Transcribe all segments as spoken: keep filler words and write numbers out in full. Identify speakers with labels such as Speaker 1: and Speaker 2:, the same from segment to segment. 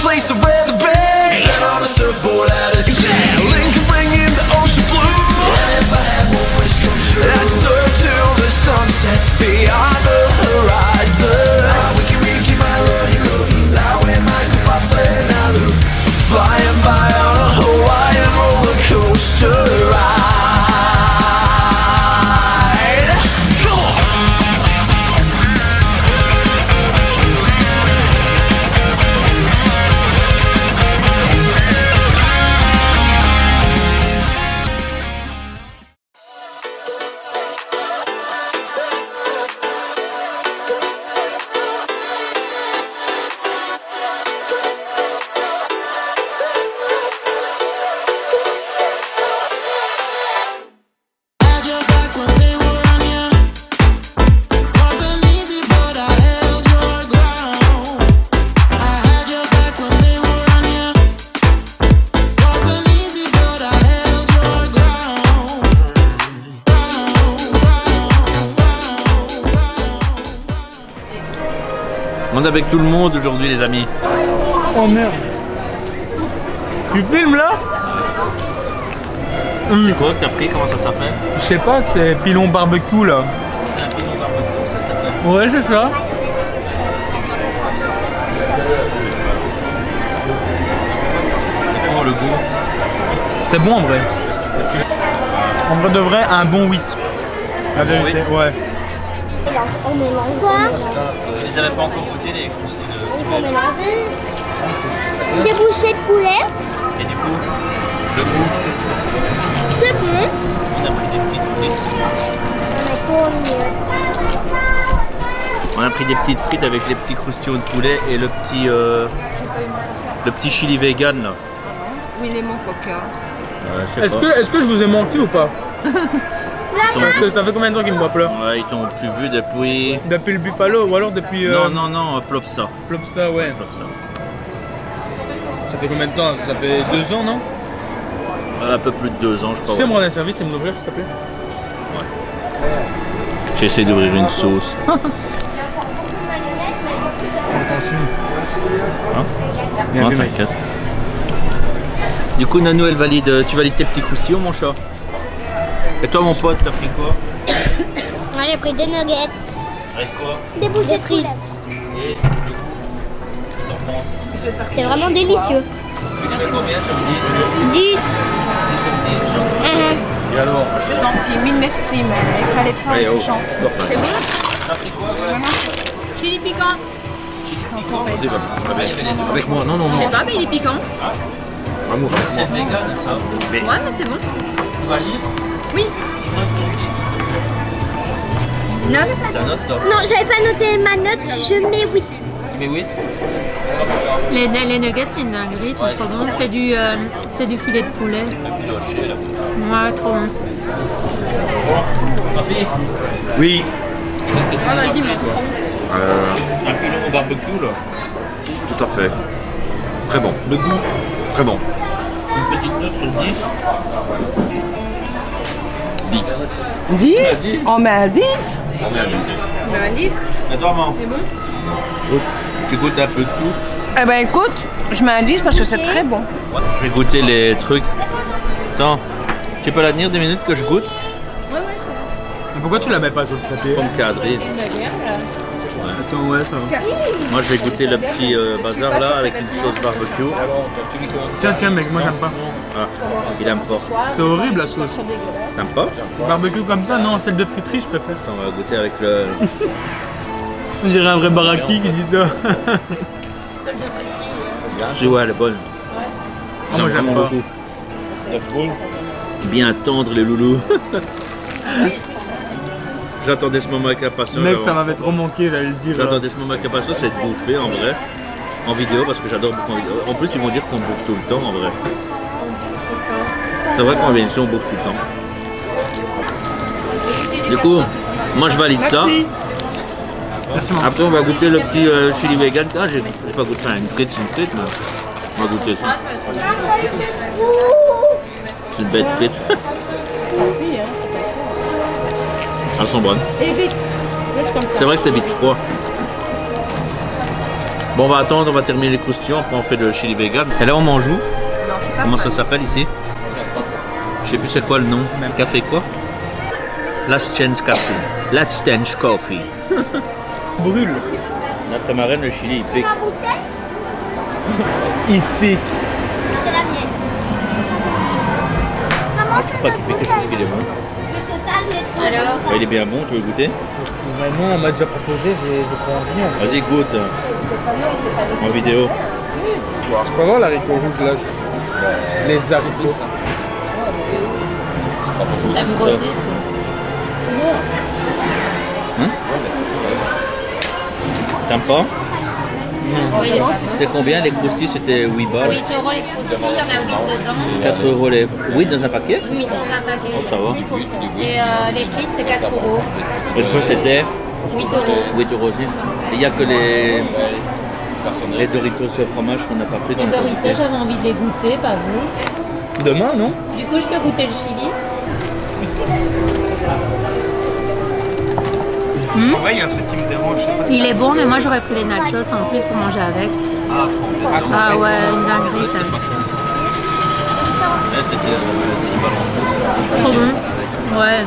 Speaker 1: place I'd rather be than on a surfboard at a sea. Yeah, Lincoln ringing the ocean blue. And if I had one wish come true, I'd surf till the sun sets beyond the horizon. Ah, wiki wiki maru hiru ilawe maku pafenaru. Flying by on a Hawaiian roller coaster ride. Go on.
Speaker 2: On est avec tout le monde aujourd'hui les amis.
Speaker 3: Oh merde. Tu filmes là?
Speaker 2: C'est quoi que t'as pris? Comment ça s'appelle?
Speaker 3: Je sais pas, c'est pilon barbecue là.
Speaker 2: C'est un pilon barbecue, ça s'appelle?
Speaker 3: Ouais, c'est ça.
Speaker 2: Comment le goût?
Speaker 3: C'est bon en vrai. En vrai de vrai, un bon huit. La vérité, ouais.
Speaker 4: On mélange quoi?
Speaker 2: Je les avais pas encore goûté les croustilles de
Speaker 4: Il faut
Speaker 2: poulet.
Speaker 4: mélanger. Des bouchées de poulet.
Speaker 2: Et du coup, le goût,
Speaker 4: C'est bon.
Speaker 2: on a pris des petites frites.
Speaker 4: On est trop mieux.
Speaker 2: On a pris des petites frites avec les petits croustillons de poulet et le petit euh, le petit chili vegan là.
Speaker 5: Oui, il est mon coca.
Speaker 2: Euh, je sais
Speaker 3: Est-ce
Speaker 2: pas.
Speaker 3: que, est-ce que je vous ai manqué ou pas? Parce que ça fait combien de temps qu'il me voit pleurer?
Speaker 2: Ouais, ils t'ont plus vu depuis.
Speaker 3: Depuis le Buffalo ou alors depuis... euh,
Speaker 2: Non, non, non, plop ça.
Speaker 3: Plop ça, ouais.
Speaker 2: Plop ça.
Speaker 3: Ça fait combien de temps? Ça fait deux ans, non?
Speaker 2: Un peu plus de deux ans, je
Speaker 3: Tu
Speaker 2: crois.
Speaker 3: sais
Speaker 2: ouais.
Speaker 3: me rendre un service et me l'ouvrir s'il te plaît?
Speaker 2: J'essaie d'ouvrir une sauce.
Speaker 3: Attention.
Speaker 2: Hein?
Speaker 3: Bien
Speaker 2: Non,
Speaker 3: vu, mec.
Speaker 2: t'inquiète. Du coup, Nanou, elle valide. Tu valides tes petits croustillons, mon chat? Et toi, mon pote, t'as pris quoi?
Speaker 4: Moi j'ai pris des nuggets.
Speaker 2: Avec quoi?
Speaker 4: Des bouchées de frites.
Speaker 2: Et le goût? T'en penses?
Speaker 4: C'est vraiment délicieux.
Speaker 2: Tu dirais combien sur dix?
Speaker 4: dix.
Speaker 2: dix sur dix.
Speaker 4: Mhm.
Speaker 2: Et alors?
Speaker 5: Gentil, mille merci, mais il fallait pas,
Speaker 2: Allez,
Speaker 5: c'est
Speaker 2: oh,
Speaker 5: gentil.
Speaker 2: stop, là.
Speaker 5: C'est bon?
Speaker 2: T'as pris quoi? Ouais.
Speaker 6: Chili piquant.
Speaker 2: Chili piquant. Vas-y, va. Avec,
Speaker 7: Avec moi, non, non,
Speaker 6: Je sais
Speaker 7: non.
Speaker 6: pas, mais il est piquant.
Speaker 7: Amour, avec
Speaker 2: c'est
Speaker 7: moi.
Speaker 2: vegan, ça.
Speaker 6: Ouais, mais c'est bon.
Speaker 2: Tu valides?
Speaker 6: Oui.
Speaker 2: neuf sur dix.
Speaker 6: neuf.
Speaker 2: Ta note, toi?
Speaker 4: Non, j'avais pas noté ma note, je mets huit.
Speaker 2: Tu mets huit?
Speaker 6: Les, les nuggets, c'est une dinguerie, ils sont
Speaker 2: Ouais,
Speaker 6: trop
Speaker 2: c'est
Speaker 6: bons. C'est du, euh, c'est du filet de poulet.
Speaker 2: Le filoché, là.
Speaker 6: Ouais, trop bon.
Speaker 2: Papy,
Speaker 7: Oui.
Speaker 2: qu'est-ce que tu
Speaker 6: Ah,
Speaker 2: nous as
Speaker 6: vas-y,
Speaker 2: pris,
Speaker 6: mon
Speaker 2: toi?
Speaker 7: Euh,
Speaker 2: Un pilon au barbecue, là.
Speaker 7: tout à fait. Très bon.
Speaker 2: Le goût?
Speaker 7: Très bon.
Speaker 2: Une petite note sur dix.
Speaker 7: dix.
Speaker 5: dix? On met un dix?
Speaker 7: On est à dix.
Speaker 6: On met un dix.
Speaker 2: Et toi, maman?
Speaker 6: C'est bon.
Speaker 2: Tu goûtes un peu de tout?
Speaker 5: Eh ben écoute, je mets un dix parce que c'est très bon.
Speaker 2: Je vais goûter les trucs. Attends, tu peux la tenir deux minutes que je goûte?
Speaker 3: Mais pourquoi tu la mets pas sur le traité?
Speaker 2: Faut me cadrer.
Speaker 3: Attends, ouais, ça va.
Speaker 2: Moi, je vais goûter le petit euh, bazar là avec une sauce barbecue.
Speaker 3: Tiens, tiens, mec, moi j'aime pas.
Speaker 2: Ah, il aime pas.
Speaker 3: C'est horrible la sauce.
Speaker 2: T'aimes pas?
Speaker 3: Barbecue comme ça, non, celle de friterie, je préfère.
Speaker 2: Attends, on va goûter avec le.
Speaker 3: On dirait un vrai baraki qui dit ça.
Speaker 2: Je ouais, elle est bonne.
Speaker 3: Ah, moi, j'aime
Speaker 2: vraiment
Speaker 3: pas.
Speaker 2: beaucoup. Bien tendre les loulous. J'attendais ce moment avec impatience.
Speaker 3: Mec,
Speaker 2: avant.
Speaker 3: ça m'avait trop manqué, j'allais le dire.
Speaker 2: J'attendais ce moment avec impatience, c'est de bouffer en vrai. En vidéo, parce que j'adore bouffer en vidéo. En plus, ils vont dire qu'on bouffe tout le temps en vrai. C'est vrai qu'on vient ici, on bouffe tout le temps. Du coup, moi je valide ça.
Speaker 3: Merci, maman.
Speaker 2: Après, on va goûter le petit euh, chili vegan. Ah, j'ai j'ai pas goûté. Enfin, une frite, c'est une frite, mais on va goûter ça. C'est une bête frite. Elles sont bonnes. C'est vrai que c'est vite froid. Bon, on va attendre, on va terminer les croustillons, après on fait le chili vegan. Et là, on mange où?
Speaker 5: Non, je suis pas
Speaker 2: Comment
Speaker 5: fan.
Speaker 2: ça s'appelle ici? Je sais plus c'est quoi le nom. Même café quoi? Last Chance Coffee. Last Chance Coffee.
Speaker 3: Brûle.
Speaker 2: Notre marraine, le chili, il pique.
Speaker 3: Il pique.
Speaker 4: C'est la mienne.
Speaker 2: Moi, je trouve pas qu'il pique, je trouve qu'il est bon.
Speaker 4: Plus que ça, je l'ai trouvé
Speaker 6: Alors,
Speaker 2: Ouais, il est bien bon, tu veux goûter?
Speaker 3: Bah non, on m'a déjà proposé, j'ai j'ai pas envie. En fait.
Speaker 2: Vas-y, goûte. En vidéo.
Speaker 3: Je peux avoir l'haricot rouge là? Les haricots.
Speaker 6: t'as vu goûter, tu sais.
Speaker 2: T'aimes pas?
Speaker 6: Oui, il est pas bon.
Speaker 2: C'était combien les croustilles? C'était huit balles.
Speaker 6: huit euros les croustilles, il y en a huit dedans.
Speaker 2: quatre euros les. huit dans un paquet?
Speaker 6: huit dans un paquet.
Speaker 2: Ça va.
Speaker 6: Et euh, les frites, c'est quatre euros.
Speaker 2: Et ça, c'était
Speaker 6: huit euros.
Speaker 2: huit euros aussi. Il n'y a que les. Les Doritos fromage qu'on n'a pas pris dans
Speaker 6: Les
Speaker 2: le
Speaker 6: Doritos,
Speaker 2: comité.
Speaker 6: j'avais envie de les goûter, pas vous.
Speaker 3: Demain, non?
Speaker 6: Du coup, je peux goûter le chili.
Speaker 3: En vrai, il y a un truc qui me dérange. Je sais pas si-
Speaker 6: Il est bon, mais moi j'aurais pris les nachos en plus pour manger avec.
Speaker 3: Ah,
Speaker 6: Ah ouais, une dinguerie ça.
Speaker 2: Là, c'était euh, six balles en plus.
Speaker 6: Trop bon. Ouais.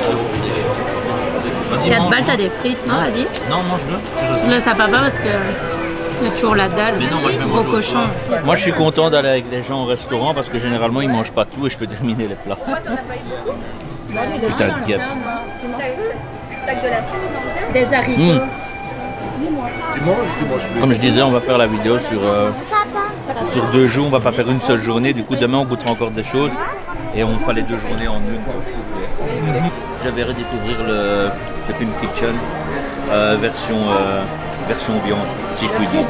Speaker 2: Vas-y,
Speaker 6: quatre
Speaker 2: mange.
Speaker 6: balles, t'as des frites. Non, vas-y.
Speaker 2: Non, mange-le. c'est
Speaker 6: Je
Speaker 2: raisonnable.
Speaker 6: laisse à papa parce que il y a toujours la dalle.
Speaker 2: Mais non, moi je vais
Speaker 6: Gros
Speaker 2: manger au
Speaker 6: cochon.
Speaker 2: soir. Moi je suis content d'aller avec les gens au restaurant parce que généralement ils mangent pas tout et je peux terminer les plats. Putain de guêpe.
Speaker 6: Des haricots.
Speaker 2: Mmh.
Speaker 7: Tu manges, tu manges plus.
Speaker 2: Comme je disais, on va faire la vidéo sur, euh, sur deux jours, on va pas faire une seule journée. Du coup demain on goûtera encore des choses et on fera les deux journées en une. J'avais redécouvrir le, le Pimp Kitchen euh, version, euh, version viande, si je puis dire.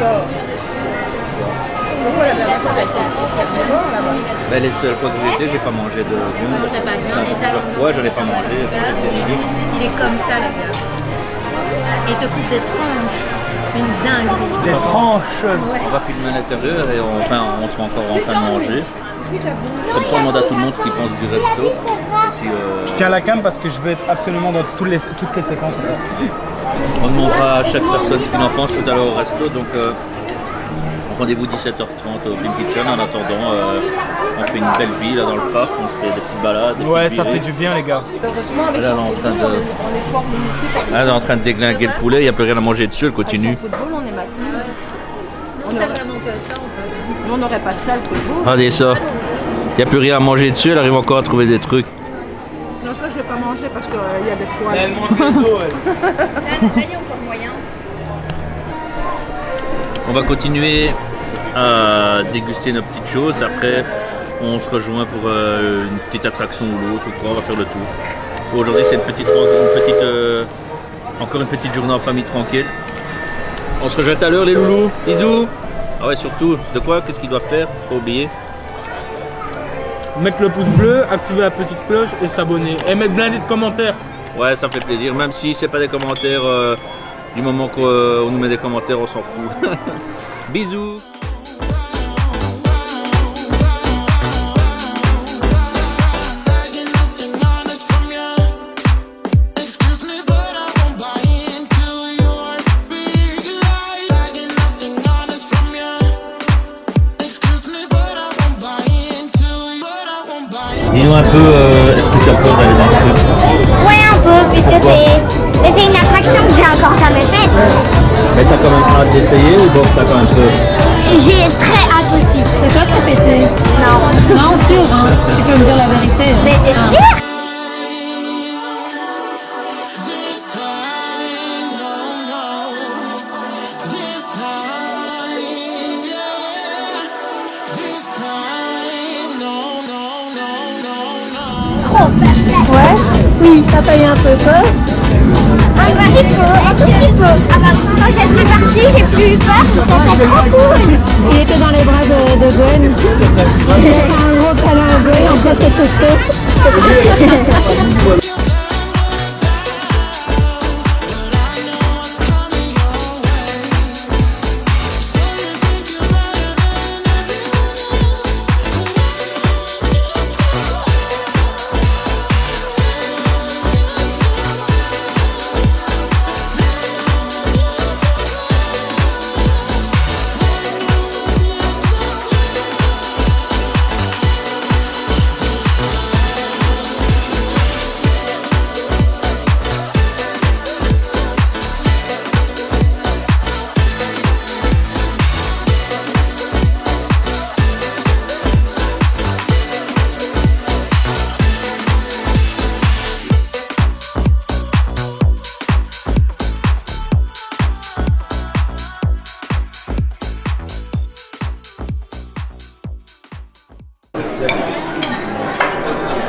Speaker 2: Ben, les seules fois que j'ai été, j'ai pas mangé de viande.
Speaker 6: T'as pas de viande et t'as-
Speaker 2: Plusieurs fois, j'en ai pas mangé.
Speaker 6: Ça, il est comme ça, les gars. Et il te coupe des tranches. Une dinguerie.
Speaker 3: Des tranches.
Speaker 2: On va filmer à l'intérieur et on, enfin, on sera encore en train de manger. Comme ça, on demande à tout le monde ce qu'il pense du resto. Si, euh,
Speaker 3: Je tiens la cam parce que je veux être absolument dans toutes les, toutes les séquences. en fait.
Speaker 2: on demandera à chaque personne ce qu'il en pense tout à l'heure au resto. Donc, euh, rendez-vous dix-sept heures trente au Pimp Kitchen. En attendant, euh, on fait une belle vie là dans le parc. On se fait des petites balades. Des
Speaker 3: Ouais,
Speaker 2: petites
Speaker 3: ça fait
Speaker 2: virées.
Speaker 3: du bien, les gars.
Speaker 5: Heureusement, avec
Speaker 2: Là, elle est en
Speaker 5: son
Speaker 2: train
Speaker 5: football,
Speaker 2: de-
Speaker 5: on est- on est fort limité par
Speaker 2: Là, elle est en train de déglinguer le poulet. Il n'y a plus rien à manger dessus. Elle continue.
Speaker 5: Avec son football, on est maintenu.
Speaker 6: Non, c'est vraiment que ça, en fait.
Speaker 5: Nous, on n'aurait pas ça, le football.
Speaker 2: Regardez ça. Il n'y a plus rien à manger dessus. Elle arrive encore à trouver des trucs.
Speaker 5: Non, ça, je vais pas manger parce qu'il y a des poils.
Speaker 3: Elle mange les os, elle.
Speaker 2: On va continuer à déguster nos petites choses. Après, on se rejoint pour euh, une petite attraction ou l'autre. ou quoi. On va faire le tour. Aujourd'hui, c'est une petite, une petite euh, encore une petite journée en famille tranquille. On se rejoint tout à l'heure, les loulous. Bisous. Ah ouais, surtout, de quoi? Qu'est-ce qu'ils doivent faire? Pas oublier.
Speaker 3: Mettre le pouce bleu, activer la petite cloche et s'abonner. Et mettre blindé de commentaires.
Speaker 2: Ouais, ça me fait plaisir. Même si c'est pas des commentaires, euh, du moment qu'on euh, on nous met des commentaires, on s'en fout. Bisous.
Speaker 1: Begging nothing honest from you. Excuse me, but I won't buy into your big lie. Begging nothing honest from you. Excuse me, but I won't buy into you. But I won't buy into
Speaker 2: Dis-nous un peu, euh, est-ce que tu as peur d'aller dans le truc?
Speaker 4: Ouais, un peu, puisque c'est mais c'est une attraction que j'ai encore jamais faite.
Speaker 2: Mais t'as quand même hâte d'essayer ou bon, t'as quand même peur?
Speaker 4: J'ai très hâte aussi.
Speaker 6: C'est toi qui as pété.
Speaker 4: Non.
Speaker 6: Non, sûr, hein. Tu peux me dire la vérité. hein.
Speaker 4: Mais c'est
Speaker 6: Ah.
Speaker 4: sûr.
Speaker 1: this time. No, no. This time, yeah. This time. No, no, no, no, no.
Speaker 4: Trop peur.
Speaker 6: Ouais. Oui, t'as pas eu un peu peur?
Speaker 4: Un petit peu, un tout petit peu. Ah bah, quand je suis partie, j'ai plus eu peur, c'était trop cool.
Speaker 6: Il était dans les bras de, de Gwen. Il a fait un gros câlin à Gwen en fait c'est toto.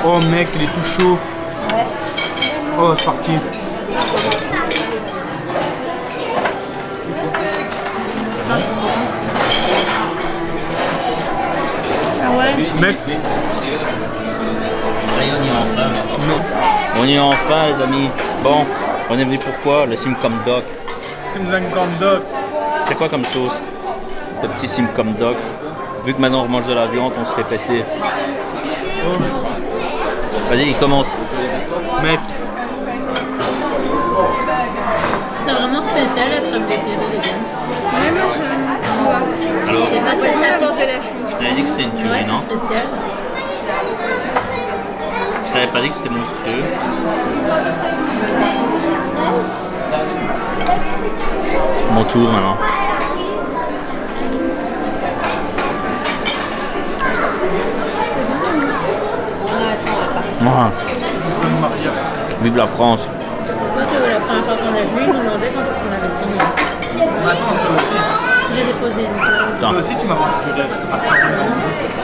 Speaker 3: Oh mec, il est tout chaud. Oh, c'est parti.
Speaker 6: Ah ouais.
Speaker 3: Mec,
Speaker 2: Ça y est, on y est enfin. On y est enfin, les amis. Bon, on est venu pourquoi? Le Simcom Dog.
Speaker 3: c'est une grande dog.
Speaker 2: C'est quoi comme sauce? Le petit Simcom Dog. Vu que maintenant on mange de la viande, on se fait péter. Vas-y, il commence.
Speaker 3: Mec,
Speaker 6: C'est vraiment spécial la crème de curry, les gars.
Speaker 4: Ouais, moi je vois.
Speaker 2: Alors,
Speaker 6: Je sais pas si
Speaker 4: Moi,
Speaker 6: ça
Speaker 4: j'adore
Speaker 6: t'attend
Speaker 4: de la chou.
Speaker 2: je t'avais dit que c'était une
Speaker 6: Ouais,
Speaker 2: tuerie, non?
Speaker 6: c'est spécial.
Speaker 2: Je t'avais pas dit que c'était monstrueux. Mon tour maintenant. Ah, vive la France.
Speaker 6: Moi, que la première fois qu'on est venu, ils nous demandaient quand est-ce qu'on avait fini.
Speaker 3: attends, ça aussi.
Speaker 6: J'ai déposé une clause.
Speaker 3: Ça aussi, tu m'as vendu du rêve. Partir de là.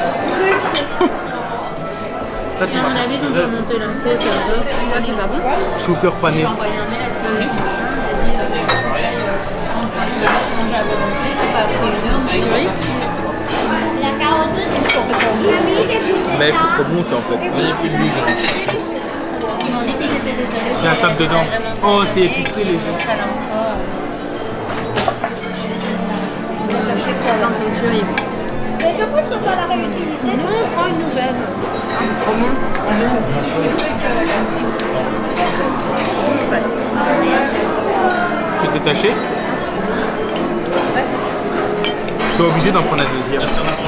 Speaker 3: Ça, tu
Speaker 6: À
Speaker 3: m'as
Speaker 6: mon avis, ils ont
Speaker 3: vendu du
Speaker 6: pas
Speaker 3: rêve.
Speaker 6: monté l'info, ça va.
Speaker 4: Moi, c'est pas bon.
Speaker 3: Chou-cœur pané.
Speaker 6: J'ai envoyé un mail à tous les gens, j'ai dit euh, trente-cinq euros, j'avais monté, c'est pas après une heure, mais oui.
Speaker 4: La carotte, c'est trop bon.
Speaker 3: Mec, c'est trop bon ça en fait.
Speaker 6: Ils m'ont dit qu'ils étaient désolés.
Speaker 3: Viens, tape dedans. Oh, c'est épicé les gens.
Speaker 6: Dans une curry.
Speaker 4: Mais je crois que tu peux la réutiliser.
Speaker 6: Non, on prend une nouvelle.
Speaker 3: Tu t'es taché? Je suis obligé d'en prendre la deuxième.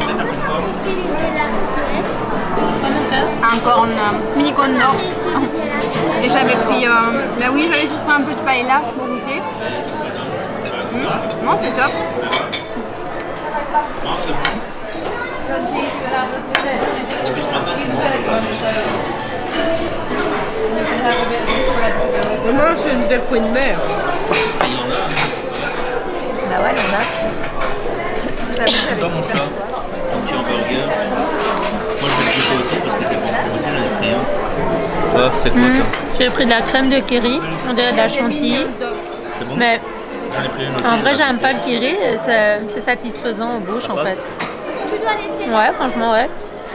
Speaker 8: Un corn, euh, mini corn dogs. Et j'avais pris, euh, bah oui, j'avais juste pris un peu de paella pour goûter. Mmh. Non, c'est top.
Speaker 2: Non, c'est bon. Depuis ce matin, tu manges.
Speaker 5: Moi, c'est une des fruits de mer.
Speaker 2: Ah, il y en a.
Speaker 8: Bah ouais, il y en a. J'avoue, j'avais
Speaker 2: Pas mon chat. Un petit hamburger. Moi, je vais le goûter aussi parce que j'ai pas goûté, j'en ai pris un. Toi, c'est quoi ça?
Speaker 6: J'ai pris de la crème de curry, on dirait de la chantilly.
Speaker 2: C'est bon?
Speaker 6: Mais
Speaker 2: J'en ai pris une aussi.
Speaker 6: en vrai,
Speaker 2: j'ai
Speaker 6: j'aime pas le curry, c'est c'est satisfaisant aux bouches en
Speaker 2: passe?
Speaker 6: fait. Ouais, franchement, ouais.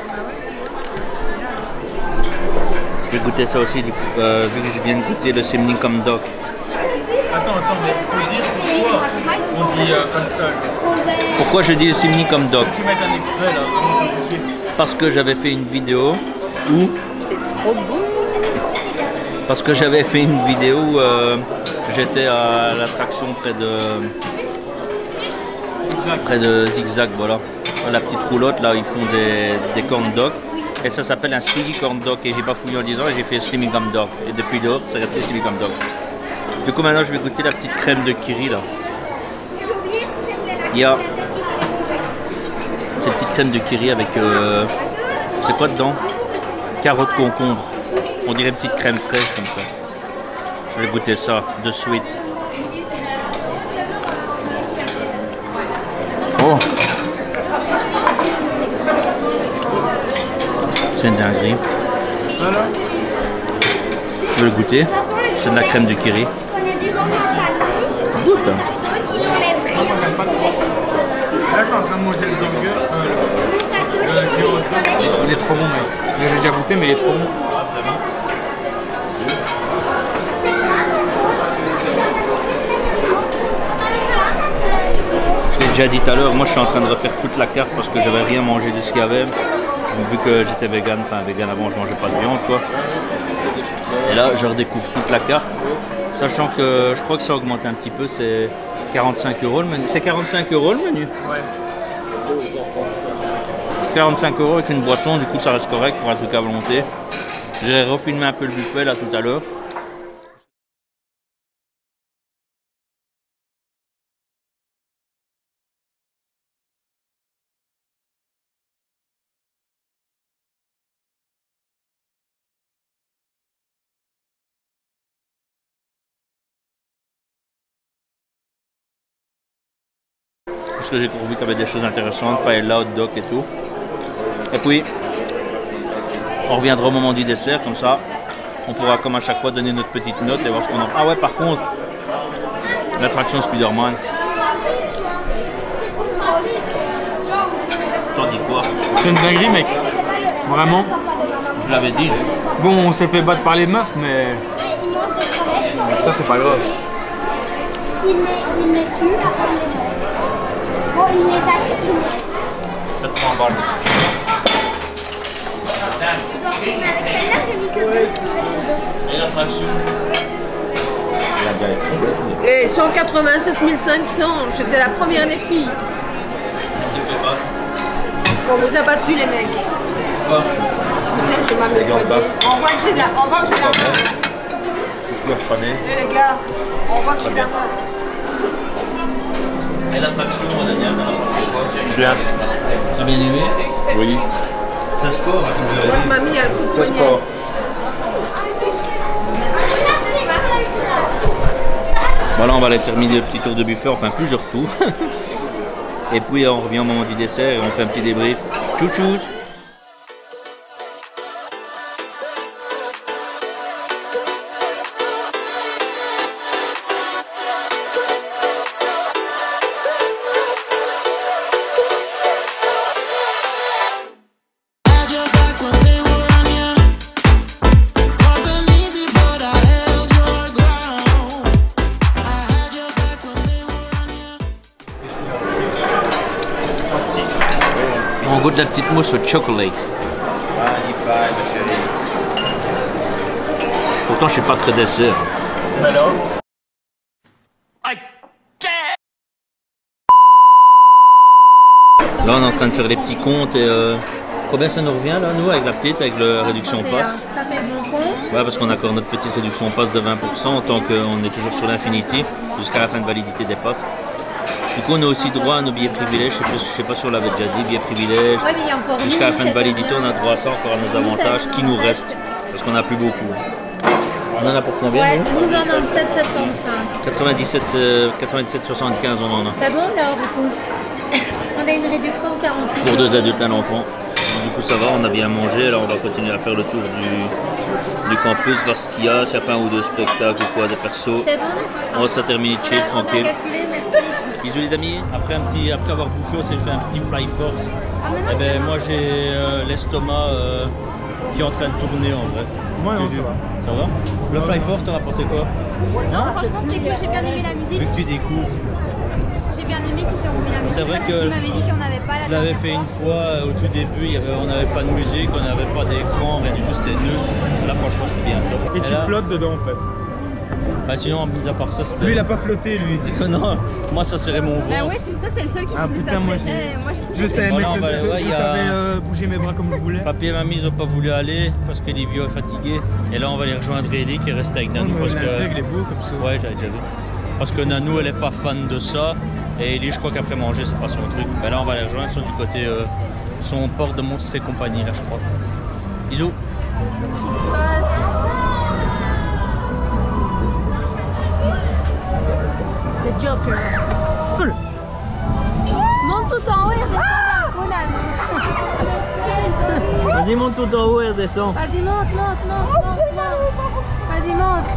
Speaker 2: Je vais goûter ça aussi, du coup, euh, vu que je viens de goûter le Simcom Dog.
Speaker 3: Attends, attends, mais faut dire pourquoi on dit euh, comme ça.
Speaker 2: Pourquoi je dis le Simcom Dog?
Speaker 3: Tu mets un extrait là, vraiment t'es obligé.
Speaker 2: Parce que j'avais fait une vidéo où...
Speaker 6: C'est trop bon.
Speaker 2: Parce que j'avais fait une vidéo où euh, j'étais à l'attraction près de... près de Zigzag, voilà. La petite roulotte, là, ils font des, des corn dogs. Et ça s'appelle un Slimmy corn dog. Et j'ai pas fouillé en disant, et j'ai fait Simcom Dog. Et depuis lors, c'est resté Simcom Dog. Du coup, maintenant, je vais goûter la petite crème de curry, là. Il y a cette petite crème de curry avec... Euh, c'est quoi dedans? Carottes concombre. On dirait une petite crème fraîche comme ça. Je vais goûter ça de suite. Oh! C'est une dinguerie.
Speaker 3: Voilà.
Speaker 2: Je vais le goûter. C'est de la crème de curry.
Speaker 4: On connaît des gens dans la famille.
Speaker 2: Goûte.
Speaker 4: Qui enlèvent
Speaker 3: Moi, j'aime pas trop. Là, je suis en train de manger le burger. Euh, euh, j'ai autre chose. Il est trop bon, mec. Là, j'ai déjà goûté, mais il est trop bon.
Speaker 2: Je l'ai déjà dit tout à l'heure, moi je suis en train de refaire toute la carte parce que j'avais rien mangé de ce qu'il y avait. Vu que j'étais vegan, enfin vegan avant je mangeais pas de viande quoi. Et là je redécouvre toute la carte. Sachant que je crois que ça a augmenté un petit peu, c'est quarante-cinq euros le menu. C'est quarante-cinq euros le menu?
Speaker 3: Ouais.
Speaker 2: quarante-cinq euros avec une boisson, du coup ça reste correct pour un truc à volonté. J'ai refilmé un peu le buffet là tout à l'heure. Parce que j'ai vu qu'il y avait des choses intéressantes, paella, hot dog et tout. Et puis, On reviendra au moment du dessert, comme ça, on pourra comme à chaque fois donner notre petite note et voir ce qu'on en... Ah ouais, par contre, l'attraction Spider-Man. T'en dis quoi?
Speaker 3: C'est une dinguerie, mec. Vraiment.
Speaker 2: Je l'avais dit.
Speaker 3: Bon, on s'est fait battre par les meufs, mais ça, c'est pas grave.
Speaker 4: Il les, il les tue, après il les tue. Bon, il les a tués.
Speaker 2: sept cents balles.
Speaker 4: Mais avec celle-là, j'ai mis que deux qui restent dedans.
Speaker 2: Et l'attraction?
Speaker 5: Et cent quatre-vingt-sept mille cinq cents, j'étais la première des filles.
Speaker 2: On s'est fait battre.
Speaker 5: On vous a battu les mecs.
Speaker 2: Quoi?
Speaker 5: J'ai ma méthode. On voit que j'ai de la, on voit que j'ai la main. Eh les gars, on voit que j'ai la main.
Speaker 2: Et l'attraction, Daniel, t'en as pensé quoi?
Speaker 7: Bien.
Speaker 2: T'as bien aimé?
Speaker 7: Oui.
Speaker 2: Ça sport, comme vous
Speaker 5: Ouais,
Speaker 2: avez dit.
Speaker 5: mamie, elle a le coup de
Speaker 7: Ça
Speaker 5: poignet.
Speaker 7: sport.
Speaker 2: Voilà, on va aller terminer le petit tour de buffet, enfin plusieurs tours. Et puis on revient au moment du dessert et on fait un petit débrief. Tchou tchous. On goûte la petite mousse au chocolat. Pourtant je suis pas très dessert.
Speaker 3: Alors
Speaker 2: Là on est en train de faire les petits comptes et euh, combien ça nous revient là nous avec la petite, avec la réduction passe?
Speaker 6: Ça fait bon compte.
Speaker 2: Ouais, parce qu'on a encore notre petite réduction passe de vingt pour cent tant qu'on est toujours sur l'Infinity jusqu'à la fin de validité des passes. Du coup on a aussi droit à nos billets privilèges, je sais pas, je sais pas si on l'avait déjà dit, billets privilèges.
Speaker 6: Ouais, mais il y a encore
Speaker 2: Jusqu'à la fin de
Speaker 6: mille sept
Speaker 2: validité on a droit à ça, encore à nos avantages qui nous restent. Parce qu'on n'a plus beaucoup. On en a pour combien
Speaker 6: Ouais,
Speaker 2: nous
Speaker 6: nous on en a sept cent soixante-cinq.
Speaker 2: quatre-vingt-dix-sept, euh, quatre-vingt-dix-sept soixante-quinze on en a.
Speaker 6: C'est bon alors du coup. On a une réduction de quarante-huit.
Speaker 2: Pour deux adultes et un enfant. Du coup ça va, on a bien mangé, alors on va continuer à faire le tour du, du campus, voir ce qu'il y a, s'il y a pas un ou deux spectacles ou quoi, des persos.
Speaker 6: C'est bon.
Speaker 2: On va se terminer chill,
Speaker 6: On a-
Speaker 2: tranquille.
Speaker 6: On a calculé, merci.
Speaker 2: Bisous les amis, après, un petit, après avoir bouffé on s'est fait un petit fly force.
Speaker 6: Ah, mais non,
Speaker 2: Eh ben,
Speaker 6: c'est
Speaker 2: moi j'ai euh, l'estomac euh, qui est en train de tourner en vrai.
Speaker 3: Moi, non,
Speaker 2: Tu-
Speaker 3: ça va.
Speaker 2: Ça va? Le fly force t'en as pensé quoi?
Speaker 6: Non, franchement c'était cool, j'ai bien aimé la musique.
Speaker 2: Vu que tu découvres.
Speaker 6: J'ai bien aimé qu'ils aient remis la musique.
Speaker 2: C'est vrai
Speaker 6: parce
Speaker 2: que
Speaker 6: tu m'avais dit qu'il n'y en avait pas la
Speaker 2: Je l'avais
Speaker 6: dernière
Speaker 2: fait
Speaker 6: fois.
Speaker 2: une fois euh, au tout début, il y avait, on n'avait pas de musique, on n'avait pas d'écran, rien du tout, c'était nul. Là franchement c'était bien.
Speaker 3: Et tu
Speaker 2: là,
Speaker 3: flottes dedans en fait.
Speaker 2: Bah sinon, mis à part ça, c'était...
Speaker 3: Lui, il a pas flotté, lui.
Speaker 2: Non, moi ça serait mon ventre.
Speaker 6: Bah ouais, c'est ça, c'est le seul qui
Speaker 3: Ah
Speaker 6: faisait
Speaker 3: putain,
Speaker 6: ça.
Speaker 3: moi
Speaker 6: c'est-
Speaker 3: j'ai.
Speaker 6: eh, moi, je-
Speaker 3: Je savais,
Speaker 2: Voilà,
Speaker 3: mec,
Speaker 2: on va
Speaker 3: je,
Speaker 2: aller voir,
Speaker 3: je
Speaker 2: il y a-
Speaker 3: savais euh, bouger mes bras comme je voulais.
Speaker 2: Papier et mamie, ils ont pas voulu aller parce que Livio est fatigué. Et là on va aller rejoindre Ellie qui est restée avec
Speaker 3: Non,
Speaker 2: Nanou
Speaker 3: mais
Speaker 2: parce
Speaker 3: l'intègre, il
Speaker 2: que...
Speaker 3: est beau comme ça.
Speaker 2: Ouais, j'avais déjà vu. Parce que Nanou elle est pas fan de ça. Et Ellie je crois qu'après manger c'est pas son truc. Bah là on va aller rejoindre, sont du côté... euh, son port de Monstres et compagnie là je crois. Bisous.
Speaker 6: Le Joker.
Speaker 2: Cool.
Speaker 6: Monte tout en haut et redescend d'un coup, Nanou.
Speaker 2: Vas-y monte tout en haut et redescends.
Speaker 6: Vas-y, monte, monte, monte, monte, monte. Vas-y, monte.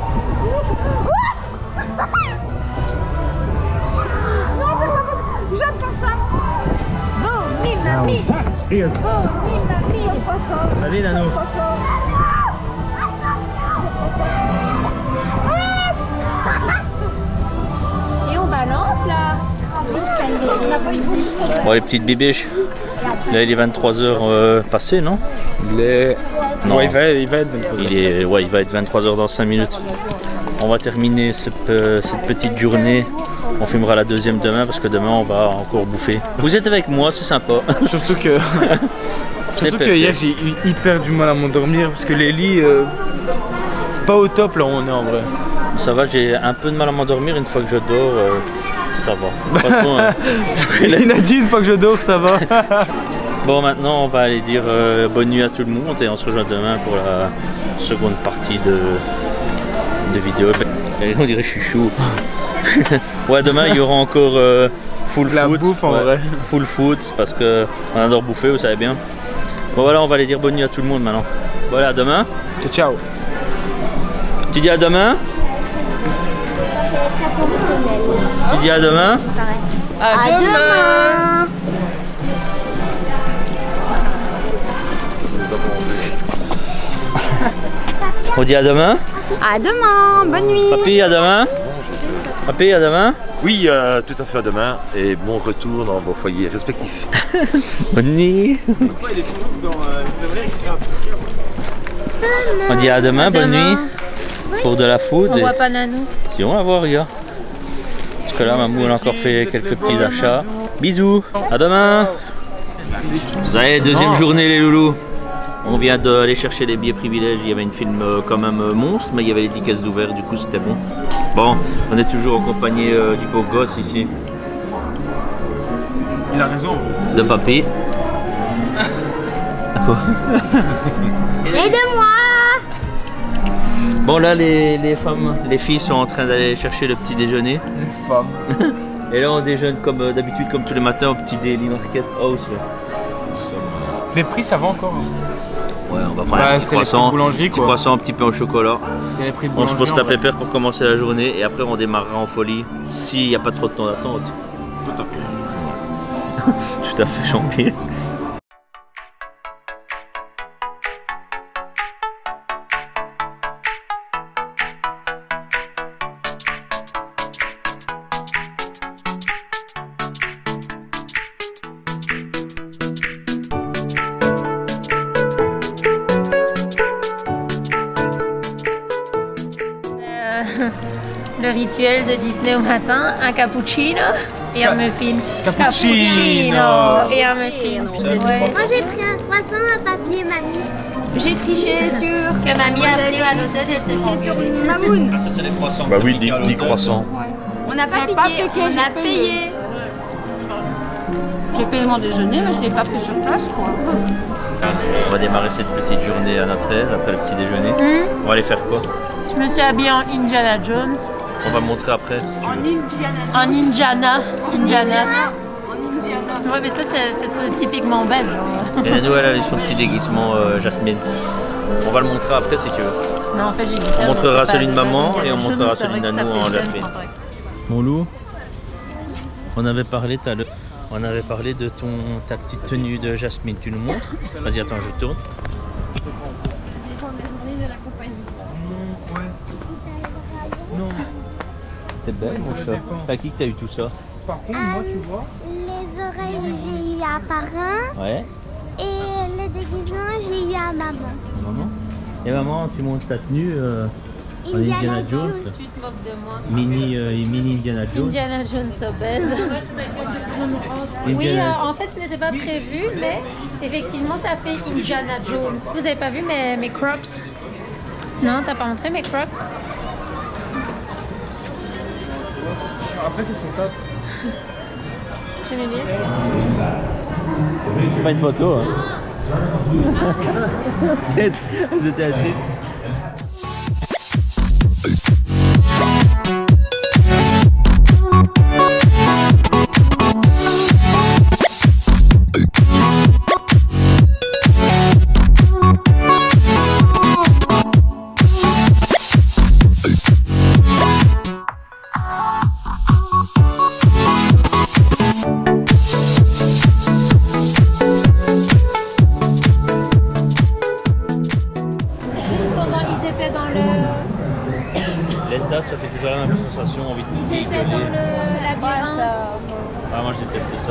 Speaker 4: Non, c'est pas bon. J'aime pas ça.
Speaker 6: Bon, mille mamie. Bon, mille mamie.
Speaker 2: Vas-y Nanou.
Speaker 6: Et on balance là.
Speaker 2: Bon les petites bibiches. Là il est vingt-trois heures euh, passées non?
Speaker 3: Il est.
Speaker 2: Non.
Speaker 3: Ouais, il va, il va être vingt-trois.
Speaker 2: Il est, ouais, il va être vingt-trois heures dans cinq minutes. On va terminer ce pe- cette petite journée. On filmera la deuxième demain parce que demain on va encore bouffer. Vous êtes avec moi, c'est sympa.
Speaker 3: Surtout que.
Speaker 2: C'est
Speaker 3: Surtout que
Speaker 2: pété.
Speaker 3: hier j'ai eu hyper du mal à m'endormir parce que les lits. euh, pas au top là où on est en vrai.
Speaker 2: Ça va, j'ai un peu de mal à m'endormir une fois que je dors. euh, ça va. Franchement, euh, je ferai
Speaker 3: Il a dit une fois que je dors, ça va.
Speaker 2: Bon, maintenant, on va aller dire euh, bonne nuit à tout le monde et on se rejoint demain pour la seconde partie de, de vidéo. Et on dirait chouchou. Ouais, demain, il y aura encore euh, full
Speaker 3: La
Speaker 2: foot.
Speaker 3: bouffe, en
Speaker 2: Ouais,
Speaker 3: vrai.
Speaker 2: Full foot parce qu'on adore bouffer, vous savez bien. Bon voilà, on va aller dire bonne nuit à tout le monde maintenant. Voilà, à demain.
Speaker 3: Ciao, ciao.
Speaker 2: Tu dis à demain? Tu dis à demain?
Speaker 4: À, à demain, demain.
Speaker 2: On dit à demain?
Speaker 8: À demain, bonne nuit.
Speaker 2: Papy, à demain? Papy, à demain?
Speaker 7: Oui, euh, tout à fait à demain et bon retour dans vos foyers respectifs.
Speaker 2: Bonne nuit. On dit à demain, à bonne demain. Nuit. Pour de la food.
Speaker 6: On
Speaker 2: et...
Speaker 6: voit pas Nanou.
Speaker 2: Si on va voir, regarde. Parce que là, Mamou, elle a encore fait quelques petits achats. Bisous. À demain. Ça y est, deuxième journée, les loulous. On vient d'aller chercher les billets privilèges. Il y avait une film euh, quand même euh, monstre, mais il y avait les dix caisses d'ouvert, du coup c'était bon. Bon, on est toujours accompagné euh, du beau gosse ici.
Speaker 3: Il a raison.
Speaker 2: De papy. Quoi?
Speaker 4: Et de moi.
Speaker 2: Bon là, les, les femmes, les filles sont en train d'aller chercher le petit déjeuner.
Speaker 3: Les femmes.
Speaker 2: Et là on déjeune comme euh, d'habitude, comme tous les matins au petit Daily Market House.
Speaker 3: Les prix ça va encore.
Speaker 2: Ouais, on va prendre
Speaker 3: bah,
Speaker 2: un petit croissant,
Speaker 3: petit
Speaker 2: quoi. croissant un petit peu au chocolat.
Speaker 3: Les prix de
Speaker 2: on se pose la pépère pour commencer la journée et après on démarrera en folie s'il n'y a pas trop de temps d'attente.
Speaker 7: Tout à fait.
Speaker 2: Tout à fait, champion.
Speaker 6: Le rituel de Disney au matin, un cappuccino et un muffin.
Speaker 3: Cappuccino
Speaker 6: et un muffin. Ouais.
Speaker 4: Moi j'ai pris un croissant à papier mamie.
Speaker 8: J'ai triché sur
Speaker 6: que mamie a pris à l'hôtel.
Speaker 8: J'ai triché sur une mamoune.
Speaker 2: Ah, ça c'est les croissants.
Speaker 7: Bah oui, dix croissants.
Speaker 8: On n'a pas piqué, on a payé.
Speaker 5: J'ai payé mon déjeuner, mais je ne l'ai pas pris sur place quoi.
Speaker 2: On va démarrer cette petite journée à notre aise après le petit déjeuner.
Speaker 6: Mmh.
Speaker 2: On va aller faire quoi?
Speaker 6: Je me suis habillée en Indiana Jones.
Speaker 2: On va montrer après si tu
Speaker 8: En
Speaker 2: veux.
Speaker 8: Indiana.
Speaker 6: En Indiana. Indiana.
Speaker 8: En Indiana.
Speaker 6: Ouais mais ça c'est typiquement belge.
Speaker 2: Et Nanou elle a son petit déguisement euh, Jasmine. On va le montrer après si tu veux.
Speaker 6: Non en fait j'ai dit ça.
Speaker 2: On montrera
Speaker 6: c'est
Speaker 2: celui
Speaker 6: pas-
Speaker 2: de
Speaker 6: c'est pas
Speaker 2: maman
Speaker 6: Indiana
Speaker 2: et on
Speaker 6: Jones,
Speaker 2: montrera
Speaker 6: c'est
Speaker 2: celui de
Speaker 6: vrai que ça
Speaker 2: Nanou
Speaker 6: fait
Speaker 2: en
Speaker 6: jeune,
Speaker 2: Jasmine.
Speaker 6: sans vrai.
Speaker 2: Mon loup, on avait parlé tout à l'heure. On avait parlé de ton ta petite tenue de Jasmine. Tu nous montres? Vas-y attends, je tourne. Non. T'es belle mon chat. C'est à qui que t'as eu tout ça?
Speaker 3: Par contre, moi tu vois.
Speaker 4: Les oreilles j'ai eu à parrain
Speaker 2: Ouais.
Speaker 4: et le déguisement j'ai eu à maman.
Speaker 2: Maman. Et maman, tu montes ta tenue euh, en Indiana Jones.
Speaker 6: Tu te moques de moi.
Speaker 2: Mini, euh, mini Indiana Jones.
Speaker 6: Indiana Jones obèse. Oui,
Speaker 2: Indiana-
Speaker 6: euh, en fait ce n'était pas prévu, mais effectivement ça fait Indiana Jones. Vous avez pas vu mes, mes crocs? Non, t'as pas montré mes crocs?
Speaker 3: Après c'est son top.
Speaker 6: J'aimais bien.
Speaker 2: C'est pas une photo. Hein. Elles étaient assis. L'état, ça fait toujours la même sensation, envie de
Speaker 6: Ils
Speaker 2: piquer,
Speaker 6: étaient dans
Speaker 2: gueuler.
Speaker 6: le labyrinthe.
Speaker 2: Ah, moi je déteste ça.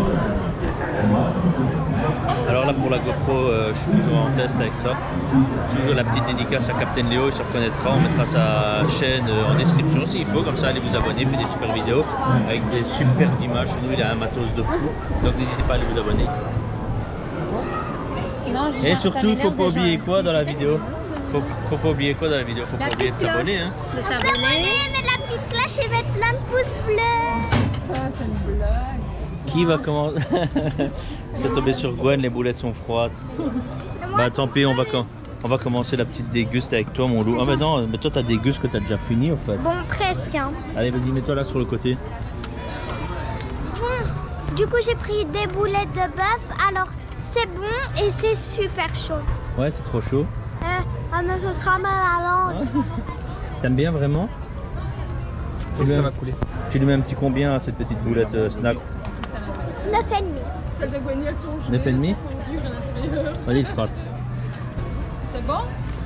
Speaker 2: Alors là pour la GoPro, euh, je suis toujours en test avec ça. Toujours la petite dédicace à Captain Léo, il se reconnaîtra. On mettra sa chaîne euh, en description s'il faut, comme ça allez vous abonner, il fait des super vidéos avec des super images. Chez nous il a un matos de fou, donc n'hésitez pas à aller vous abonner.
Speaker 6: Non, je-
Speaker 2: Et
Speaker 6: ça
Speaker 2: surtout,
Speaker 6: m'énerve
Speaker 2: faut pas
Speaker 6: des
Speaker 2: oublier
Speaker 6: gens
Speaker 2: quoi
Speaker 6: ici.
Speaker 2: dans la vidéo? Faut, faut pas oublier quoi dans la vidéo? Faut pas
Speaker 6: La
Speaker 2: oublier de
Speaker 6: petite
Speaker 2: s'abonner. Hein.
Speaker 6: De
Speaker 4: Abonnez,
Speaker 6: s'abonner.
Speaker 4: mettre la petite cloche et mettre plein de pouces bleus.
Speaker 2: Qui va commencer? C'est tombé sur Gwen, les boulettes sont froides. Bah tant pis, on va, com- on va commencer la petite déguste avec toi mon loup. Ah mais non, mais toi t'as déguste que t'as déjà fini en fait.
Speaker 4: Bon, presque. Hein.
Speaker 2: Allez vas-y, mets-toi là sur le côté.
Speaker 4: Bon, du coup, j'ai pris des boulettes de bœuf. Alors, c'est bon et c'est super chaud.
Speaker 2: Ouais, c'est trop chaud.
Speaker 4: Euh, ça me fait très mal à la langue.
Speaker 2: T'aimes bien vraiment? Tu lui,
Speaker 3: Ça
Speaker 2: mets,
Speaker 3: va couler.
Speaker 2: tu lui mets un petit combien à cette petite boulette euh, snack?
Speaker 4: neuf et demi.
Speaker 5: Celles de Gweny, elles sont gelées.
Speaker 2: neuf et demi?
Speaker 5: elles sont dures à l'intérieur.
Speaker 2: Allez, il frotte.
Speaker 5: C'est bon?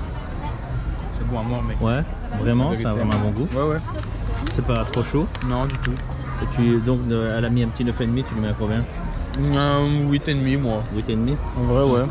Speaker 3: C'est bon à moi, mec.
Speaker 2: Ouais, vraiment, ça a
Speaker 3: Vérité.
Speaker 2: vraiment un bon goût.
Speaker 3: Ouais, ouais.
Speaker 2: C'est pas trop chaud.
Speaker 3: Non, du tout.
Speaker 2: Et tu, donc, euh, elle a mis un petit neuf et demi, tu lui mets à combien?
Speaker 3: Un huit et demi, moi.
Speaker 2: huit et demi?
Speaker 3: En vrai, ouais.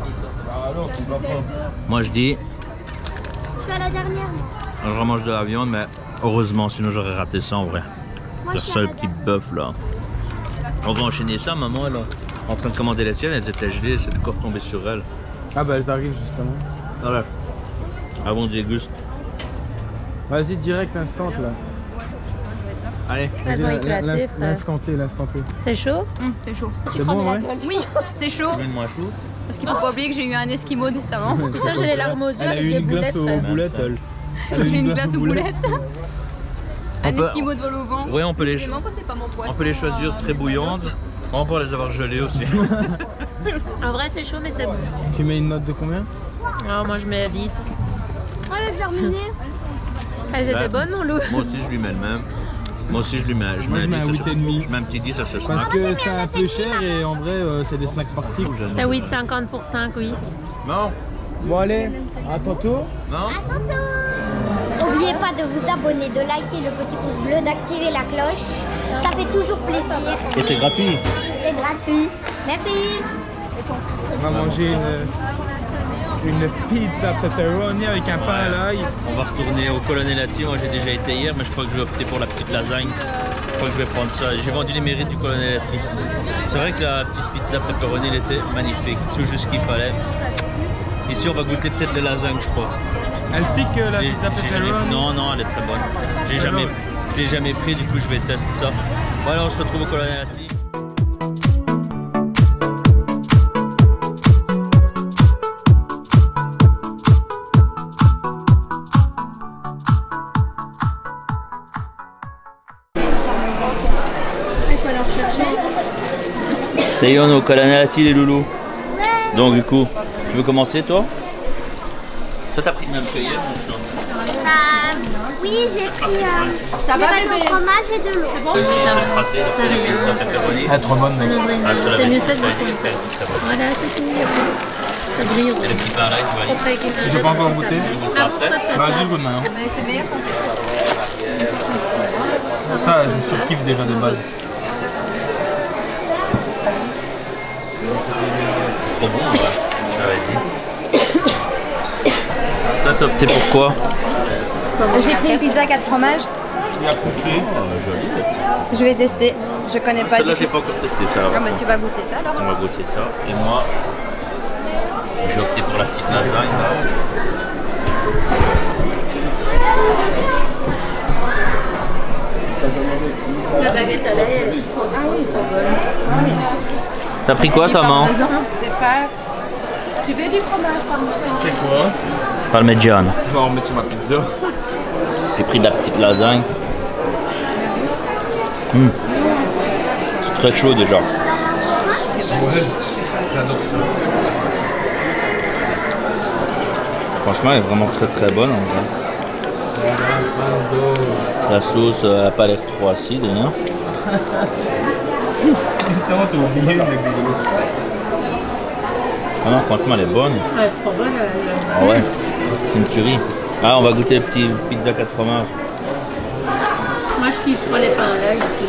Speaker 2: Moi, je dis,
Speaker 4: Je suis à la dernière. Moi,
Speaker 2: je remange de la viande, mais heureusement, sinon j'aurais raté ça en vrai.
Speaker 4: moi
Speaker 2: Le
Speaker 4: je suis à
Speaker 2: seul
Speaker 4: la
Speaker 2: petit
Speaker 4: dernière.
Speaker 2: bœuf là. On va enchaîner ça, maman, là. En train de commander la sienne, elles étaient gelées, c'est encore tombé sur elle.
Speaker 3: Ah bah elles arrivent justement.
Speaker 2: Voilà. Avant de déguster.
Speaker 3: Vas-y, direct, instant là.
Speaker 2: Allez.
Speaker 6: Elles ont
Speaker 3: Vas-y,
Speaker 6: éclaté,
Speaker 3: l'in-
Speaker 6: frère.
Speaker 3: L'instant T, l'instant T.
Speaker 6: C'est chaud?
Speaker 8: Hum, c'est chaud.
Speaker 3: C'est bon, ouais.
Speaker 8: Oui, c'est chaud.
Speaker 2: Tu veux une moins chaude?
Speaker 8: Parce qu'il faut pas oublier que j'ai eu un esquimau juste avant.
Speaker 6: Putain, j'ai les larmes aux yeux
Speaker 3: Elle a
Speaker 6: avec
Speaker 3: eu
Speaker 6: des
Speaker 3: une glace
Speaker 6: boulettes,
Speaker 3: aux
Speaker 6: frère.
Speaker 3: boulettes, elle. Elle a eu
Speaker 8: J'ai une glace aux boulettes. Un
Speaker 2: On peut-
Speaker 8: esquimau de vol au vent.
Speaker 2: Oui, on peut les,
Speaker 8: Décidément que c'est pas mon poisson.
Speaker 2: on peut les choisir très bouillantes. On peut les avoir gelées aussi.
Speaker 6: En vrai, c'est chaud, mais c'est bon.
Speaker 3: Tu mets une note de combien?
Speaker 6: Alors, moi, je mets dix.
Speaker 4: On a terminé.
Speaker 6: Elles étaient
Speaker 2: Ouais.
Speaker 6: bonnes, mon loup?
Speaker 2: Moi aussi, je lui mets le même. Moi aussi, je lui mets, je
Speaker 3: Moi,
Speaker 2: mets
Speaker 3: je mets un
Speaker 2: dix,
Speaker 3: huit et demi.
Speaker 2: Je mets un petit dix à ce
Speaker 3: Parce
Speaker 2: snack.
Speaker 3: que c'est un peu cher et en vrai, euh, c'est des snacks parties.
Speaker 6: C'est huit cinquante pour cinq, oui.
Speaker 2: Non?
Speaker 3: Bon, allez, à tantôt.
Speaker 2: Non?
Speaker 4: N'oubliez pas de vous abonner, de liker le petit pouce bleu, d'activer la cloche. Ça fait toujours plaisir.
Speaker 2: Et c'est gratuit.
Speaker 4: C'est gratuit. Merci.
Speaker 3: On va manger une, une pizza pepperoni avec un pain à l'ail.
Speaker 2: On va retourner au Colonnelati. Moi, j'ai déjà été hier, mais je crois que je vais opter pour la petite lasagne. Je crois que je vais prendre ça. J'ai vendu les mérites du Colonnelati. C'est vrai que la petite pizza pepperoni, elle était magnifique. Tout juste ce qu'il fallait. Ici, on va goûter peut-être les lasagnes, je crois.
Speaker 3: Elle pique euh, la
Speaker 2: J'ai-
Speaker 3: pizza
Speaker 2: j'ai jamais-
Speaker 3: pepperoni.
Speaker 2: Non, non, elle est très bonne. J'ai jamais, je l'ai jamais pris, du coup, je vais tester ça. Voilà, on se retrouve au Colonnelati. Ça y est, on est au Colonnelati, les loulous. Donc, du coup, tu veux commencer, toi? Toi, t'as pris le même que hier, mon chat?
Speaker 4: Euh, oui, j'ai pris euh,
Speaker 5: Ça
Speaker 4: des
Speaker 5: va,
Speaker 4: pâtes
Speaker 5: bébé?
Speaker 4: au fromage et de l'eau.
Speaker 2: Vas-y, c'est frappé, la pizza pepperoni.
Speaker 3: Elle est trop bonne, mec.
Speaker 2: Ah, je te
Speaker 6: C'est
Speaker 2: l'avais
Speaker 6: mieux
Speaker 2: dit,
Speaker 6: fait de
Speaker 2: je t'avais dit,
Speaker 6: goûter.
Speaker 2: très bonne.
Speaker 6: Voilà, c'est fini. Ça brille.
Speaker 2: Et le petit pain là, tu vas aller.
Speaker 3: J'ai pas encore goûté.
Speaker 2: Tu goûteras après.
Speaker 3: Vas-y, goûte maintenant.
Speaker 8: Mais c'est meilleur quand c'est chaud.
Speaker 3: Ça, je surkiffe déjà de base.
Speaker 2: Trop bon, ouais. Je t'avais dit. Toi, t'as opté pour quoi?
Speaker 8: J'ai pris une pizza quatre fromages.
Speaker 3: Tu l'as coupé.
Speaker 2: Oh, joli.
Speaker 8: Je vais tester. Je connais pas
Speaker 2: Celle-là,
Speaker 8: du
Speaker 2: j'ai
Speaker 8: tout.
Speaker 2: pas encore testé ça.
Speaker 8: Ah bah tu vas goûter ça alors.
Speaker 2: On va goûter ça. Et moi, j'ai opté pour la petite lasagne.
Speaker 6: La baguette à l'ail, elle est trop, trop, trop bonne.
Speaker 2: T'as pris quoi, ta maman?
Speaker 5: Des pâtes. Tu veux du fromage parmesan?
Speaker 3: C'est quoi?
Speaker 2: Parmigiano.
Speaker 3: Je vais en remettre sur ma pizza.
Speaker 2: J'ai pris de la petite lasagne. Hum. C'est très chaud déjà.
Speaker 3: Ouais, j'adore ça.
Speaker 2: Franchement, elle est vraiment très très bonne en vrai. La sauce euh, n'a pas l'air trop acide, hein.
Speaker 3: Ça va, t'as oublié, mec.
Speaker 2: Ah non, franchement, elle est bonne.
Speaker 6: Elle est trop bonne. elle-
Speaker 2: Ah ouais, c'est une tuerie. Ah, on va goûter le petit pizza quatre fromages.
Speaker 6: Moi, je kiffe trop les pains à l'ail ici.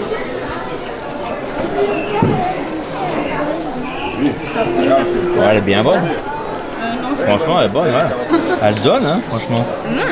Speaker 2: Ouais, elle est bien bonne. Franchement, elle est bonne, ouais. Elle donne, hein, franchement.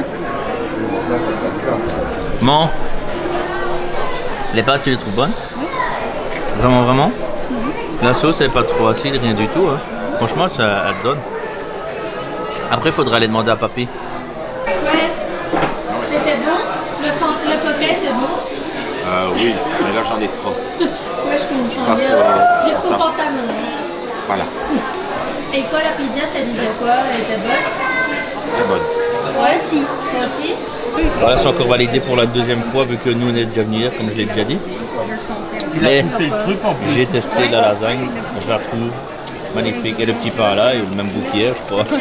Speaker 2: Bon. Les pâtes, tu les trouves bonnes? Vraiment, vraiment? La sauce, elle n'est pas trop acide, rien du tout. Hein. Franchement, ça, elle donne. Après, il faudra aller demander à papy.
Speaker 6: Ouais. C'était bon. Le, fond- le coquet était bon.
Speaker 7: Euh, oui, mais là j'en ai trop.
Speaker 6: Ouais, je comprends
Speaker 7: passe
Speaker 6: bien.
Speaker 7: au-
Speaker 6: Jusqu'au
Speaker 7: au temps.
Speaker 6: pantalon.
Speaker 7: Voilà,
Speaker 6: Et quoi, la pizza, ça disait quoi? Elle était bonne?
Speaker 7: très bonne.
Speaker 6: Ouais, si. Toi aussi?
Speaker 2: Voilà, c'est encore validé pour la deuxième fois, vu que nous, on est déjà venus hier, comme je l'ai déjà dit.
Speaker 3: Il a
Speaker 2: Mais
Speaker 3: poussé le truc en plus.
Speaker 2: j'ai testé la lasagne, je la trouve Magnifique. Et le petit pain là, et le même goût qu'hier, je crois.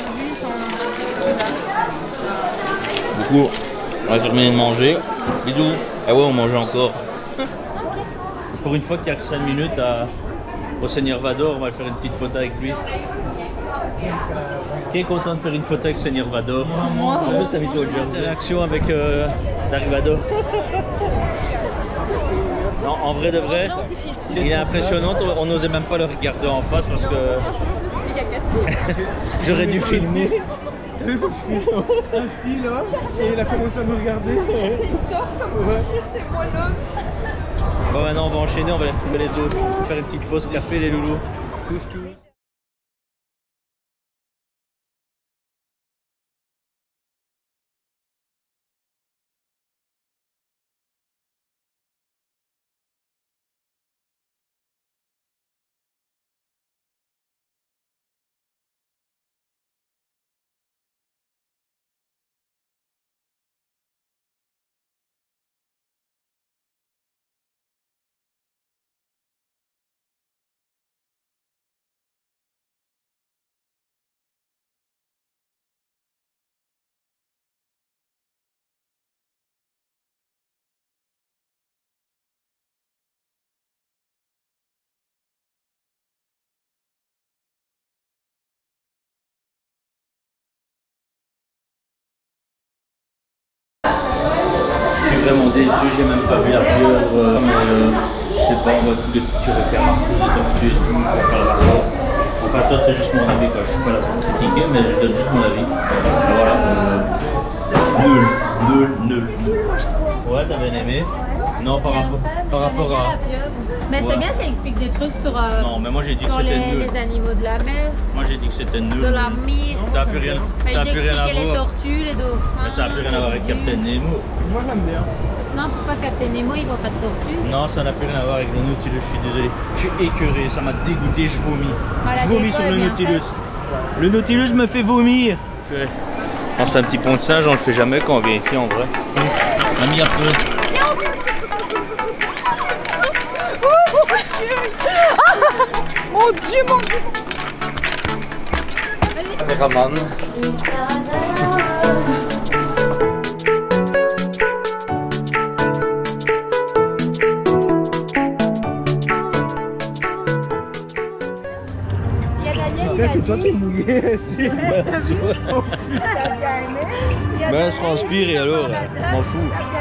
Speaker 2: Du coup, on va terminer de manger. Bisous. Ah ouais, on mange encore. Pour une fois qu'il n'y a que cinq minutes à, au Seigneur Vador, on va faire une petite photo avec lui. Qui est content de faire une photo avec Seigneur Vador? Moi. En plus, t'as mis toi le réaction avec euh, Darivador. Non, en vrai de vrai, il est impressionnant. On n'osait même pas le regarder en face parce que j'aurais dû filmer.
Speaker 3: Assis là, et il a commencé à me regarder.
Speaker 5: C'est une torche comme pour dire, c'est moi l'homme.
Speaker 2: Bon, maintenant on va enchaîner, on va aller retrouver les autres. Faire une petite pause café, les loulous. Touche tout. Vraiment déçu, j'ai même pas vu la pieuvre, euh, mais euh, je sais pas, on voit tous les petits requins marqués d'habitude, on va pas la vacances. Enfin ça c'est juste mon avis quoi, je suis pas là pour critiquer mais je donne juste mon avis. Ah, voilà, euh, nul, nul, nul. Ouais, t'as bien aimé? Non, par rapport, par rapport à...
Speaker 6: Mais
Speaker 2: ouais.
Speaker 6: c'est bien, ça explique des trucs sur, euh,
Speaker 2: non, mais moi j'ai dit que
Speaker 6: sur
Speaker 2: c'était
Speaker 6: les,
Speaker 2: nul.
Speaker 6: les animaux de la mer.
Speaker 2: Moi j'ai dit que c'était nul.
Speaker 6: De la mer.
Speaker 2: Ça a plus rien,
Speaker 6: Enfin,
Speaker 2: ça a
Speaker 6: ils
Speaker 2: plus rien à
Speaker 6: expliquaient les
Speaker 2: voir.
Speaker 6: tortues, les dauphins.
Speaker 2: Mais ça a plus rien à voir avec Captain Nemo.
Speaker 3: Moi j'aime bien.
Speaker 6: Non, pourquoi Captain Nemo il voit pas de tortues?
Speaker 2: Non, ça n'a plus rien à voir avec le Nautilus, je suis désolé. Je suis écœuré, ça m'a dégoûté, je vomis.
Speaker 6: Voilà,
Speaker 2: je vomis sur le Nautilus. Le Nautilus me fait vomir. On fait un petit pont de singe, on le fait jamais quand on vient ici en vrai. On a mis un peu.
Speaker 5: Mon Dieu, mon Dieu.
Speaker 7: Caméraman.
Speaker 5: Il y a Daniel, il a
Speaker 3: C'est toi
Speaker 5: dit.
Speaker 3: qui es mouillé ici.
Speaker 2: Ben, je transpire et alors, je m'en fous.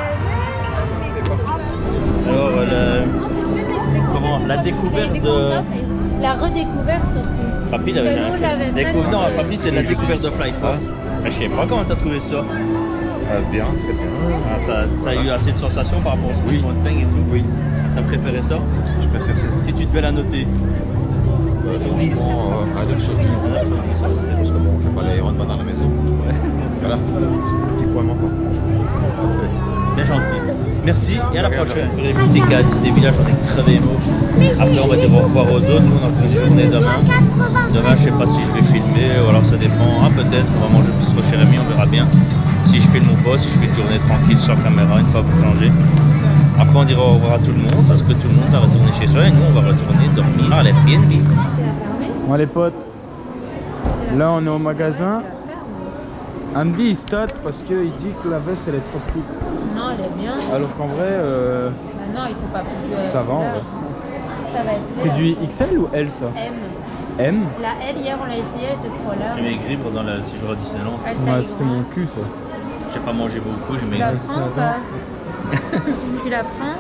Speaker 2: Alors, euh, le- comment, la découverte de...
Speaker 6: La redécouverte surtout.
Speaker 2: Papy l'avait
Speaker 6: Que
Speaker 2: jamais
Speaker 6: nous, on
Speaker 2: fait.
Speaker 6: l'avait fait,
Speaker 2: Découv- Non,
Speaker 6: mais-
Speaker 2: Papy c'est la découverte de Fly Fox. Mais je sais pas comment t'as trouvé ça.
Speaker 7: Euh, bien, très bien.
Speaker 2: Ah, ça, ça a eu assez de sensations par rapport au Space
Speaker 7: Oui.
Speaker 2: Mountain et tout.
Speaker 7: Oui,
Speaker 2: T'as préféré ça?
Speaker 7: je préfère celle-ci.
Speaker 2: Si tu devais la noter.
Speaker 7: Euh, franchement, euh, un neuf sur dix. Parce que bon, on fait pas l'Ironman à la maison. Voilà, petit point manquant. Parfait.
Speaker 2: C'est gentil. Merci et à la
Speaker 7: De rien,
Speaker 2: prochaine. Je vais visiter Cadiz, des villages, j'en ai crevé mots. Après on va dire au revoir aux autres. Nous on a une journée demain. Demain je sais pas si je vais filmer ou alors ça dépend. Ah peut-être, on va manger plus trop chez Rémi, on verra bien. Si je filme ou pas, si je fais une journée tranquille sans caméra une fois pour changer. Après on dira au revoir à tout le monde parce que tout le monde va retourner chez soi et nous on va retourner dormir à l'Airbnb.
Speaker 3: Bon les potes, là on est au magasin. Andy il state parce qu'il dit que la veste elle est trop petite.
Speaker 6: Non, elle est bien.
Speaker 3: Alors qu'en vrai, euh,
Speaker 6: Bah non, il faut pas plus que...
Speaker 3: ça va en vrai.
Speaker 6: Ça va être
Speaker 3: C'est du X L ou L ça?
Speaker 6: M.
Speaker 3: M?
Speaker 6: La L hier on l'a essayé, elle était trop large.
Speaker 2: J'ai maigri pendant le séjour à Disneyland.
Speaker 6: Elle
Speaker 3: Ouais,
Speaker 6: taille
Speaker 3: c'est
Speaker 6: grand.
Speaker 3: mon cul ça.
Speaker 2: J'ai pas mangé beaucoup, j'ai
Speaker 6: Tu la
Speaker 2: maigri.
Speaker 6: prends ou pas? Tu la prends?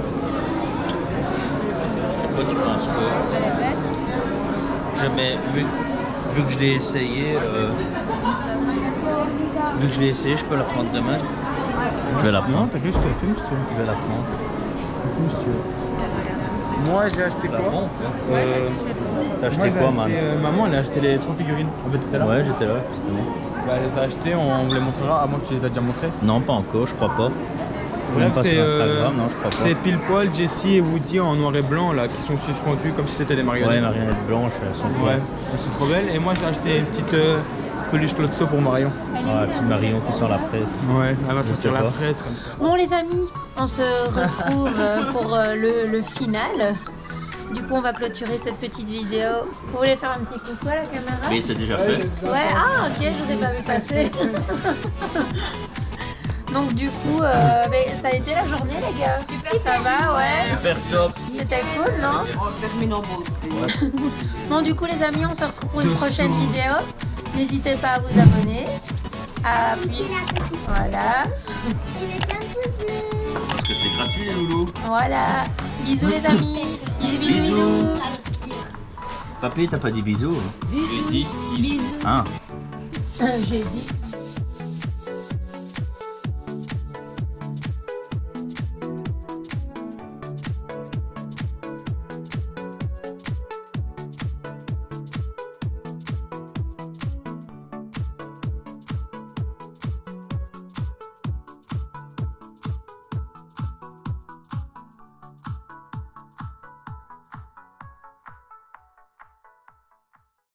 Speaker 2: Pourquoi tu penses que
Speaker 6: Elle est belle.
Speaker 2: je mets, vu, vu que je l'ai essayé, euh, vu que je l'ai essayé, je peux la prendre demain. Je vais la
Speaker 3: Non,
Speaker 2: prendre.
Speaker 3: t'as juste le film si tu veux.
Speaker 2: Je vais la prendre.
Speaker 3: Le film si tu veux. Moi j'ai acheté
Speaker 2: La
Speaker 3: quoi?
Speaker 2: prends.
Speaker 3: Euh,
Speaker 2: T'as acheté
Speaker 3: moi, j'ai
Speaker 2: quoi,
Speaker 3: acheté,
Speaker 2: man?
Speaker 3: euh, Maman elle a acheté les trois figurines. En fait tout à l'heure.
Speaker 2: Ouais, j'étais là, justement.
Speaker 3: Bah, elle les a achetées, on vous les montrera à moins que tu les as déjà montrées.
Speaker 2: Non, pas encore, je crois pas.
Speaker 3: Bref,
Speaker 2: Même pas
Speaker 3: c'est,
Speaker 2: sur
Speaker 3: euh,
Speaker 2: Instagram, non, je crois pas.
Speaker 3: C'est pile poil Jessie et Woody en noir et blanc là qui sont suspendus comme si c'était des
Speaker 2: Ouais,
Speaker 3: marionnettes.
Speaker 2: marionnettes blanches, elles sont
Speaker 3: Ouais,
Speaker 2: ouais.
Speaker 3: elles sont trop belles. Et moi j'ai acheté une petite euh, peluche Clotso pour Marion.
Speaker 2: Ouais, petite Marion qui sent la fraise.
Speaker 3: Ouais, elle va
Speaker 2: Je
Speaker 3: sortir
Speaker 2: sais
Speaker 3: la
Speaker 2: pas.
Speaker 3: fraise comme ça.
Speaker 6: Bon les amis, on se retrouve euh, pour euh, le, le final. Du coup, on va clôturer cette petite vidéo. Vous voulez faire un petit coucou à la caméra?
Speaker 2: Mais c'est déjà fait.
Speaker 6: Ouais, ah ok, je vous ai pas vu passer. Donc du coup, euh, mais ça a été la journée les gars. Super, ça va, ouais.
Speaker 2: Super top.
Speaker 6: C'était cool, non? Bon, du coup les amis, on se retrouve pour une prochaine vidéo. N'hésitez pas à vous abonner. À puis, voilà.
Speaker 2: Parce que c'est gratuit les loulous.
Speaker 6: Voilà. Bisous les amis. Bisous, bisous, bisous.
Speaker 2: Papy, t'as pas dit bisous? Bisous. J'ai dit.
Speaker 6: Bisous.
Speaker 2: Ah.
Speaker 6: J'ai dit.